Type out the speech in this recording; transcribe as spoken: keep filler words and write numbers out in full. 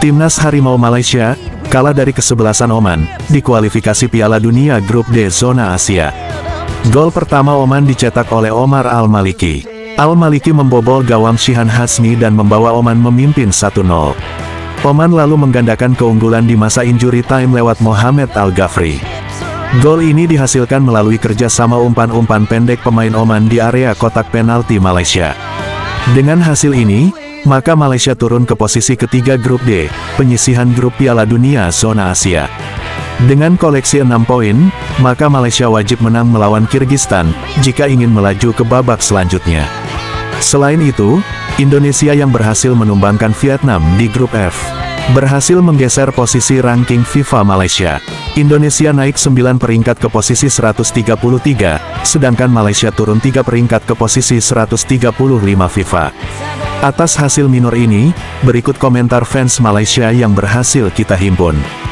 Timnas Harimau Malaysia kalah dari kesebelasan Oman di kualifikasi Piala Dunia Grup D Zona Asia. Gol pertama Oman dicetak oleh Omar Al-Maliki. Al-Maliki membobol gawang Shihan Hasmi dan membawa Oman memimpin satu nol. Oman lalu menggandakan keunggulan di masa injury time lewat Mohamed Al-Ghafri. Gol ini dihasilkan melalui kerjasama umpan-umpan pendek pemain Oman di area kotak penalti Malaysia. Dengan hasil ini, maka Malaysia turun ke posisi ketiga Grup D, penyisihan grup Piala Dunia Zona Asia. Dengan koleksi enam poin, maka Malaysia wajib menang melawan Kirgistan, jika ingin melaju ke babak selanjutnya. Selain itu, Indonesia yang berhasil menumbangkan Vietnam di Grup F, berhasil menggeser posisi ranking FIFA Malaysia. Indonesia naik sembilan peringkat ke posisi seratus tiga puluh tiga, sedangkan Malaysia turun tiga peringkat ke posisi seratus tiga puluh lima FIFA. Atas hasil minor ini, berikut komentar fans Malaysia yang berhasil kita himpun.